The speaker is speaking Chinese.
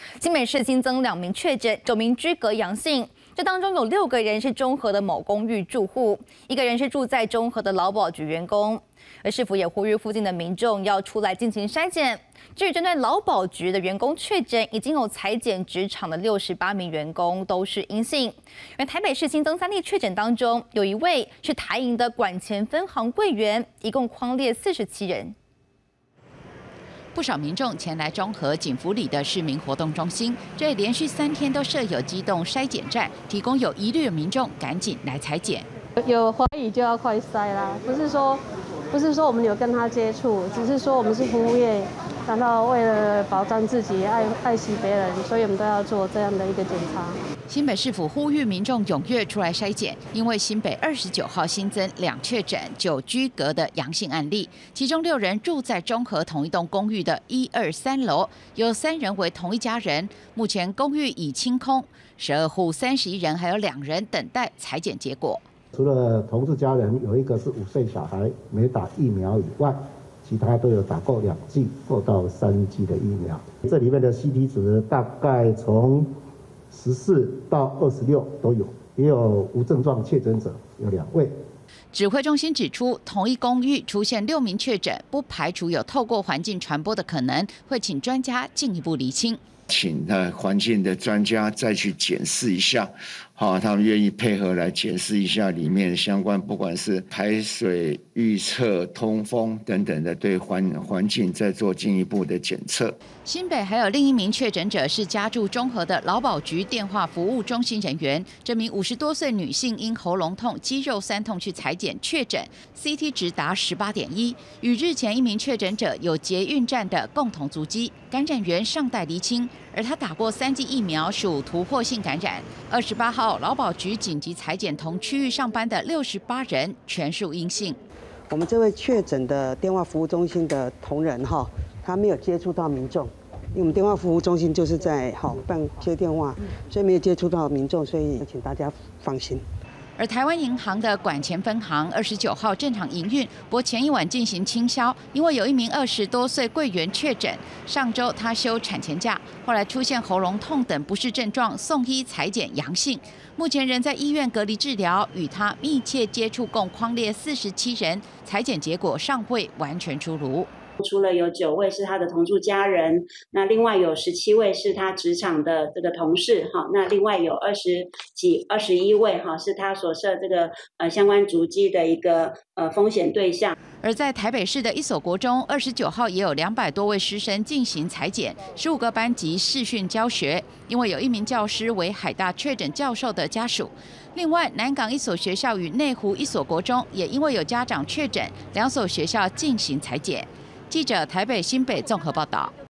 新北市新增2名确诊，9名居隔阳性，这当中有6个人是中和的某公寓住户，1个人是住在中和的劳保局员工。而市府也呼吁附近的民众要出来进行筛检。至于针对劳保局的员工确诊，已经有采检职场的68名员工都是阴性。而台北市新增3例确诊当中，有1位是台银的管前分行柜员，一共匡列47人。 不少民众前来中和景福里的市民活动中心，这里连续3天都设有机动筛检站，提供有疑虑的民众赶紧来采检。 有怀疑就要快筛啦，不是说我们有跟他接触，只是说我们是服务业，然后为了保障自己、爱惜别人，所以我们都要做这样的一个检查。 新北市府呼吁民众踊跃出来筛检，因为新北29号新增2确诊、9居隔的阳性案例，其中6人住在中和同一栋公寓的1、2、3楼，有3人为同一家人。目前公寓已清空，12户31人，还有2人等待采检结果。 除了同住家人有1个是5岁小孩没打疫苗以外，其他都有打过2剂或到3剂的疫苗。这里面的 CT 值大概从14到26都有，也有无症状确诊者有2位。 指挥中心指出，同一公寓出现6名确诊，不排除有透过环境传播的可能，会请专家进一步厘清。 请环境的专家再去检视一下，他们愿意配合来检视一下里面相关，不管是排水预测、通风等等的，对环境再做进一步的检测。 新北还有另一名确诊者是家住中和的劳保局电话服务中心人员，这名50多岁女性因喉咙痛、肌肉酸痛去采检确诊 ，CT 值达18.1，与日前一名确诊者有捷运站的共同足迹，感染源尚待厘清。 而他打过3剂疫苗，属突破性感染。28号，劳保局紧急采检同区域上班的68人全数阴性。 我们这位确诊的电话服务中心的同仁他没有接触到民众，因为我们电话服务中心就是在接电话，所以没有接触到民众，所以请大家放心。 而台湾银行的管前分行29号正常营运，不过前一晚进行清销，因为有1名20多岁柜员确诊，上周他休产前假，后来出现喉咙痛等不适症状，送医采检阳性，目前仍在医院隔离治疗，与他密切接触共匡列47人，采检结果尚未完全出炉。 除了有9位是他的同住家人，那另外有17位是他职场的这个同事那另外有21位是他所设这个相关足迹的一个风险对象。 而在台北市的一所国中，29号也有200多位师生进行采检，15个班级视讯教学，因为有1名教师为海大确诊教授的家属。另外，南港一所学校与内湖一所国中也因为有家长确诊，2所学校进行采检。 记者台北、新北综合报道。